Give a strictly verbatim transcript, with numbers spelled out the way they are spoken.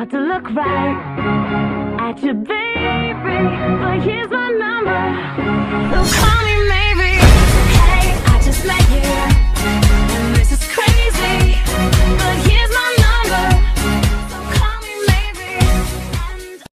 hard to look right at you, baby, but here's my number. So call